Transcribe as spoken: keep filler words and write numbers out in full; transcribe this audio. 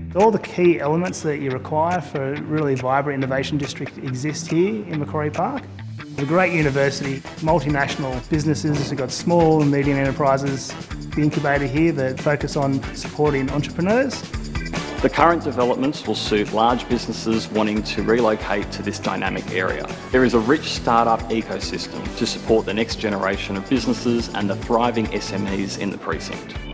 All the key elements that you require for a really vibrant innovation district exist here in Macquarie Park. It's a great university, multinational businesses, we've got small and medium enterprises, the incubator here that focus on supporting entrepreneurs. The current developments will suit large businesses wanting to relocate to this dynamic area. There is a rich startup ecosystem to support the next generation of businesses and the thriving S M Es in the precinct.